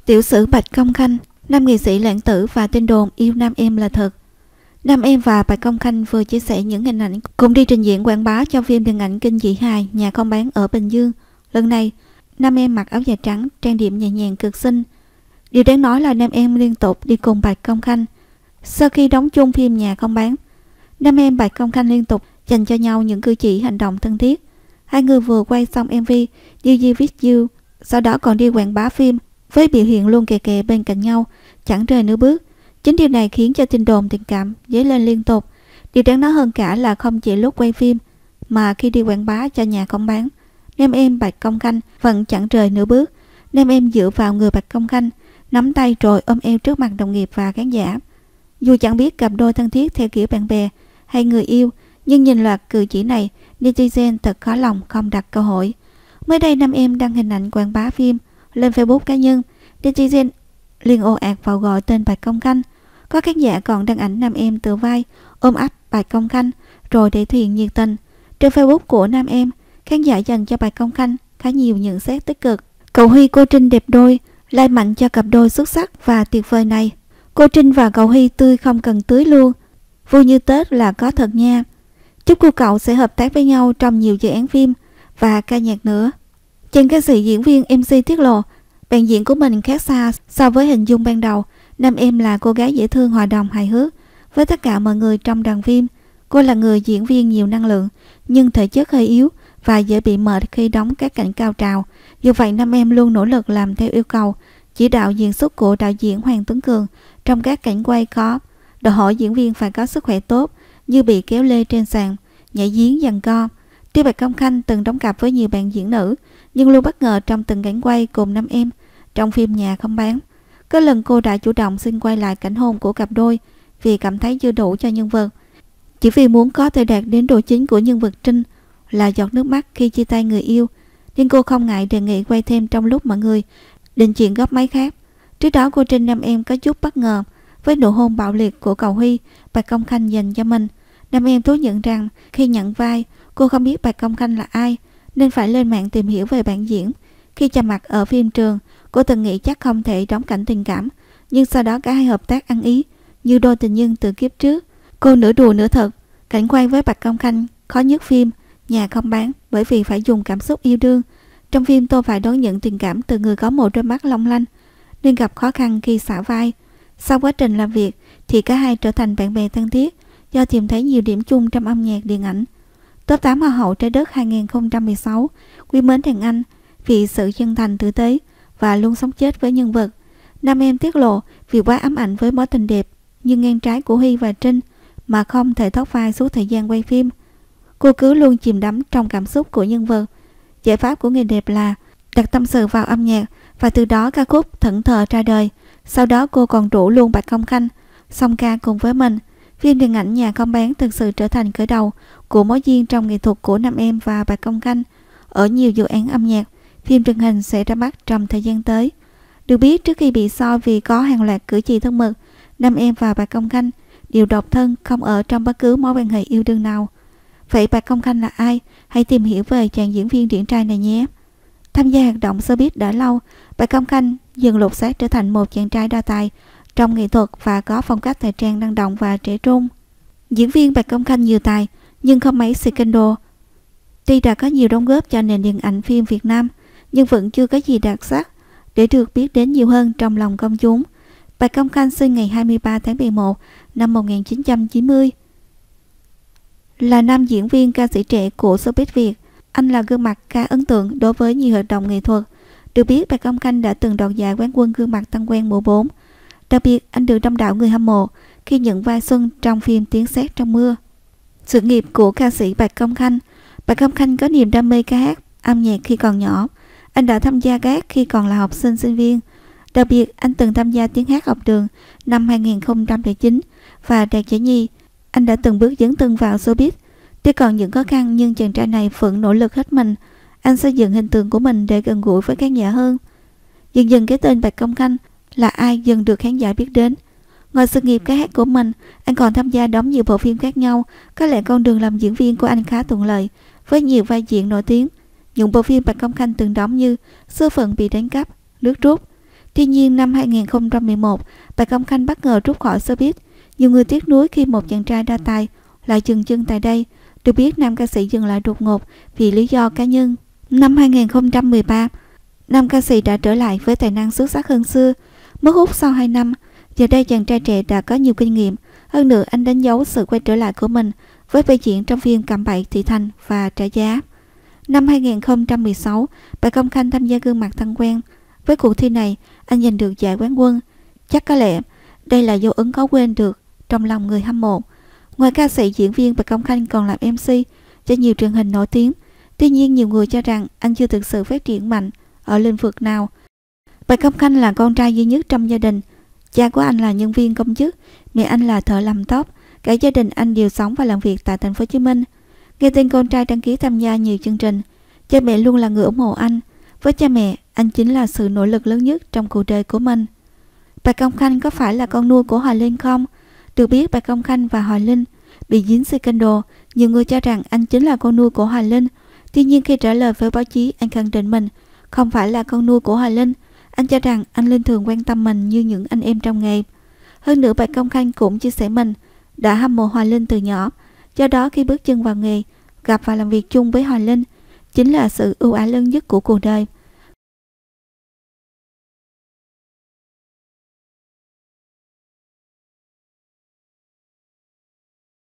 Tiểu sử Bạch Công Khanh, nam nghệ sĩ lãng tử và tin đồn yêu nam em là thật. Nam em và Bạch Công Khanh vừa chia sẻ những hình ảnh cùng đi trình diễn quảng bá cho phim điện ảnh kinh dị hài Nhà Không Bán ở Bình Dương. Lần này, nam em mặc áo dài trắng, trang điểm nhẹ nhàng cực xinh. Điều đáng nói là nam em liên tục đi cùng Bạch Công Khanh. Sau khi đóng chung phim Nhà Không Bán, nam em Bạch Công Khanh liên tục dành cho nhau những cử chỉ hành động thân thiết. Hai người vừa quay xong MV You You With You, sau đó còn đi quảng bá phim với biểu hiện luôn kề kề bên cạnh nhau, chẳng rời nửa bước. Chính điều này khiến cho tin đồn tình cảm dấy lên liên tục. Điều đáng nói hơn cả là không chỉ lúc quay phim mà khi đi quảng bá cho Nhà Không Bán, nam em Bạch Công Khanh vẫn chẳng rời nửa bước. Nam em dựa vào người Bạch Công Khanh, nắm tay rồi ôm eo trước mặt đồng nghiệp và khán giả. Dù chẳng biết cặp đôi thân thiết theo kiểu bạn bè hay người yêu, nhưng nhìn loạt cử chỉ này, netizen thật khó lòng không đặt câu hỏi. Mới đây nam em đăng hình ảnh quảng bá phim lên Facebook cá nhân, netizen liền ồ ạt vào gọi tên Bạch Công Khanh. Có khán giả còn đăng ảnh nam em từ vai ôm ấp Bạch Công Khanh rồi để thuyền nhiệt tình. Trên Facebook của nam em, khán giả dành cho Bạch Công Khanh khá nhiều nhận xét tích cực. Cậu Huy cô Trinh đẹp đôi, like mạnh cho cặp đôi xuất sắc và tuyệt vời này. Cô Trinh và cậu Huy tươi không cần tưới luôn, vui như Tết là có thật nha. Chúc cô cậu sẽ hợp tác với nhau trong nhiều dự án phim và ca nhạc nữa. Chàng ca sĩ diễn viên MC tiết lộ bạn diễn của mình khác xa so với hình dung ban đầu. Nam em là cô gái dễ thương, hòa đồng, hài hước với tất cả mọi người trong đoàn phim. Cô là người diễn viên nhiều năng lượng nhưng thể chất hơi yếu và dễ bị mệt khi đóng các cảnh cao trào. Dù vậy nam em luôn nỗ lực làm theo yêu cầu chỉ đạo diễn xuất của đạo diễn Hoàng Tuấn Cường. Trong các cảnh quay khó đòi hỏi diễn viên phải có sức khỏe tốt, như bị kéo lê trên sàn, nhảy giếng giằng co. Tuy Bạch Công Khanh từng đóng cặp với nhiều bạn diễn nữ nhưng luôn bất ngờ trong từng cảnh quay cùng nam em trong phim Nhà Không Bán. Có lần cô đã chủ động xin quay lại cảnh hôn của cặp đôi vì cảm thấy chưa đủ cho nhân vật. Chỉ vì muốn có thể đạt đến độ chính của nhân vật Trinh là giọt nước mắt khi chia tay người yêu, nên cô không ngại đề nghị quay thêm trong lúc mọi người định chuyện góc máy khác. Trước đó cô Trinh nam em có chút bất ngờ với nụ hôn bạo liệt của cậu Huy Bạch Công Khanh dành cho mình. Nam em thú nhận rằng khi nhận vai, cô không biết Bạch Công Khanh là ai nên phải lên mạng tìm hiểu về bản diễn. Khi chạm mặt ở phim trường, cô từng nghĩ chắc không thể đóng cảnh tình cảm, nhưng sau đó cả hai hợp tác ăn ý như đôi tình nhân từ kiếp trước. Cô nửa đùa nửa thật, cảnh quay với Bạch Công Khanh khó nhất phim Nhà Không Bán bởi vì phải dùng cảm xúc yêu đương. Trong phim tôi phải đón nhận tình cảm từ người có một đôi mắt long lanh nên gặp khó khăn khi xả vai. Sau quá trình làm việc thì cả hai trở thành bạn bè thân thiết do tìm thấy nhiều điểm chung trong âm nhạc điện ảnh. Top 8 Hoa hậu Trái Đất 2016 quý mến thằng anh vì sự chân thành tử tế và luôn sống chết với nhân vật. Nam em tiết lộ vì quá ám ảnh với mối tình đẹp nhưng ngang trái của Huy và Trinh mà không thể thoát vai suốt thời gian quay phim. Cô cứ luôn chìm đắm trong cảm xúc của nhân vật. Giải pháp của người đẹp là đặt tâm sự vào âm nhạc và từ đó ca khúc Thẫn Thờ ra đời. Sau đó cô còn rủ luôn Bạch Công Khanh song ca cùng với mình. Phim điện ảnh Nhà Không Bán thực sự trở thành khởi đầu của mối duyên trong nghệ thuật của nam em và Bạch Công Khanh. Ở nhiều dự án âm nhạc, phim truyền hình sẽ ra mắt trong thời gian tới. Được biết trước khi bị soi vì có hàng loạt cử chỉ thân mật, nam em và Bạch Công Khanh đều độc thân, không ở trong bất cứ mối quan hệ yêu đương nào. Vậy Bạch Công Khanh là ai? Hãy tìm hiểu về chàng diễn viên điển trai này nhé. Tham gia hoạt động showbiz đã lâu, Bạch Công Khanh dần lột xác trở thành một chàng trai đa tài trong nghệ thuật và có phong cách thời trang năng động và trẻ trung. Diễn viên Bạch Công Khanh nhiều tài nhưng không mấy scandal. Tuy đã có nhiều đóng góp cho nền điện ảnh phim Việt Nam nhưng vẫn chưa có gì đặc sắc để được biết đến nhiều hơn trong lòng công chúng. Bạch Công Khanh sinh ngày 23 tháng 11 năm 1990. Là nam diễn viên ca sĩ trẻ của showbiz Việt, anh là gương mặt khá ấn tượng đối với nhiều hoạt động nghệ thuật. Được biết Bạch Công Khanh đã từng đoạt giải quán quân gương mặt tăng quen mùa 4. Đặc biệt anh được đông đảo người hâm mộ khi nhận vai Xuân trong phim Tiếng Sét Trong Mưa. Sự nghiệp của ca sĩ Bạch Công Khanh. Bạch Công Khanh có niềm đam mê ca hát, âm nhạc khi còn nhỏ. Anh đã tham gia ca hát khi còn là học sinh sinh viên. Đặc biệt anh từng tham gia tiếng hát học đường năm 2009 và đạt giải nhì. Anh đã từng bước dấn thân vào showbiz. Tuy còn những khó khăn nhưng chàng trai này vẫn nỗ lực hết mình. Anh xây dựng hình tượng của mình để gần gũi với khán giả hơn. Dần dần cái tên Bạch Công Khanh là ai dần được khán giả biết đến. Ngoài sự nghiệp ca hát của mình, anh còn tham gia đóng nhiều bộ phim khác nhau. Có lẽ con đường làm diễn viên của anh khá thuận lợi với nhiều vai diễn nổi tiếng. Những bộ phim Bạch Công Khanh từng đóng như Số Phận Bị Đánh Cắp, Nước Rút, Tuy nhiên năm 2011, Bạch Công Khanh bất ngờ rút khỏi showbiz. Nhiều người tiếc nuối khi một chàng trai đa tài lại dừng chân tại đây. Được biết nam ca sĩ dừng lại đột ngột vì lý do cá nhân. Năm 2013, nam ca sĩ đã trở lại với tài năng xuất sắc hơn xưa. Mất hút sau 2 năm, giờ đây chàng trai trẻ đã có nhiều kinh nghiệm. Hơn nữa anh đánh dấu sự quay trở lại của mình với vai diễn trong phim Cạm Bẫy Thị Thành và Trả Giá. Năm 2016, Bạch Công Khanh tham gia Gương Mặt Thân Quen. Với cuộc thi này, anh giành được giải quán quân. Chắc có lẽ đây là dấu ấn khó quên được trong lòng người hâm mộ. Ngoài ca sĩ diễn viên, Bạch Công Khanh còn làm MC cho nhiều truyền hình nổi tiếng. Tuy nhiên, nhiều người cho rằng anh chưa thực sự phát triển mạnh ở lĩnh vực nào. Bạch Công Khanh là con trai duy nhất trong gia đình. Cha của anh là nhân viên công chức, mẹ anh là thợ làm tóc. Cả gia đình anh đều sống và làm việc tại thành phố Hồ Chí Minh. Nghe tin con trai đăng ký tham gia nhiều chương trình, cha mẹ luôn là người ủng hộ anh. Với cha mẹ, anh chính là sự nỗ lực lớn nhất trong cuộc đời của mình. Bạch Công Khanh có phải là con nuôi của Hoài Linh không? Được biết Bạch Công Khanh và Hoài Linh bị dính scandal, nhiều người cho rằng anh chính là con nuôi của Hoài Linh. Tuy nhiên khi trả lời với báo chí, anh khẳng định mình không phải là con nuôi của Hoài Linh. Anh cho rằng anh Linh thường quan tâm mình như những anh em trong nghề. Hơn nữa Bạch Công Khanh cũng chia sẻ mình đã hâm mộ Hoài Linh từ nhỏ. Do đó khi bước chân vào nghề, gặp và làm việc chung với Hoài Linh chính là sự ưu ái lớn nhất của cuộc đời.